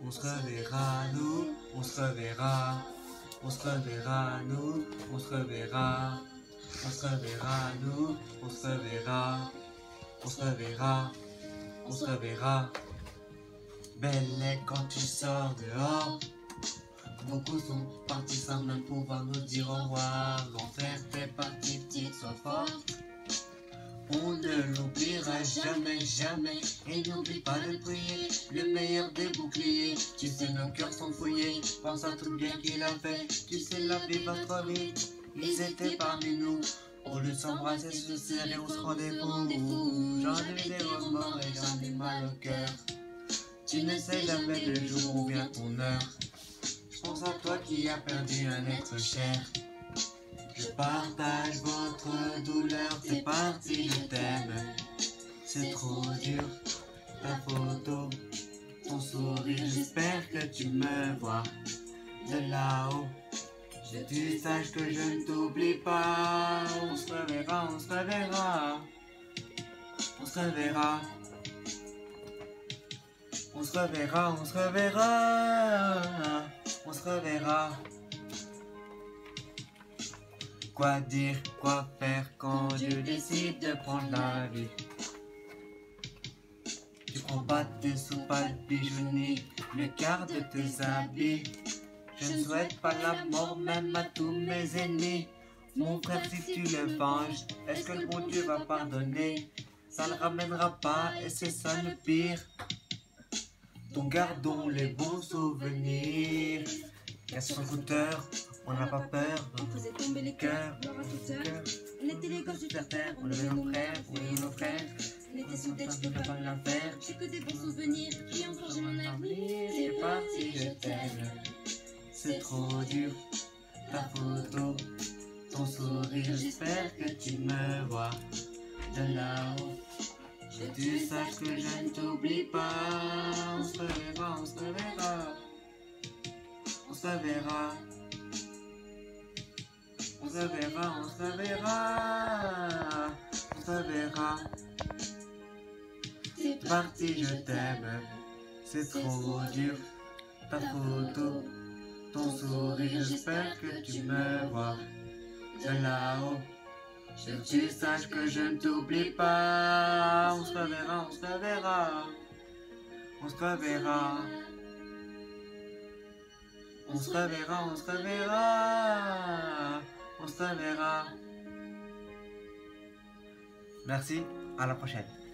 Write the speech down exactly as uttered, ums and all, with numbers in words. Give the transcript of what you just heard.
On se reverra, nous, on se reverra. On se reverra, nous, on se reverra. On se reverra, nous, on se reverra. On se reverra, on se reverra. Belle est quand tu sors dehors. Beaucoup sont partis sans même pouvoir nous dire au revoir. L'enfer fait partie, petite, sois forte. On ne l'oubliera jamais, jamais. Et n'oublie pas de prier, le meilleur des boucliers. Tu sais, nos cœurs sont fouillés, pense à tout bien qu'il a fait. Tu sais, la vie va trop vite, ils étaient parmi nous. Au lieu de s'embrasser, se serrer, on se rendait fou. J'en ai vu des remords et j'en ai mal au cœur. Tu ne sais jamais le jour où vient ton heure. Je pense à toi qui as perdu un être cher. Je partage votre douleur, c'est parti, je t'aime. C'est trop dur, ta photo, ton sourire, j'espère que tu me vois de là-haut. Que tu saches que je ne t'oublie pas. On se reverra, on se reverra. On se reverra. On se reverra, on se reverra. On se reverra. Quoi dire, quoi faire quand Dieu décide de prendre la vie? Tu prends pas tes soupes à bijounis, le quart de tes habits. Je ne souhaite pas la mort même à tous mes ennemis. Mon frère, si tu le venges, est-ce que le bon Dieu va pardonner? Ça ne ramènera pas et c'est ça le pire. Donc gardons les bons souvenirs. Casse son scooter, on n'a pas peur. On faisait tomber les cœurs, gloire à toute heure. On était les gosses du terre, on levait nos frères, on levait nos frères. On était soudés, je peux pas la faire. J'ai que des bons souvenirs qui ont forgé mon avenir. C'est parti, je t'aime. C'est trop dur, ta photo, ton sourire, j'espère que tu me vois de là-haut. Que tu saches que je ne t'oublie pas. On se reverra, on se reverra. On se reverra. On se reverra, on se reverra. On se reverra. C'est parti, je t'aime. C'est trop dur, ta photo, ton sourire, j'espère que tu me vois de là-haut. Que tu saches que je ne t'oublie pas. On se reverra, on se reverra. On se reverra. On se reverra, on se reverra. On se reverra. Merci, à la prochaine.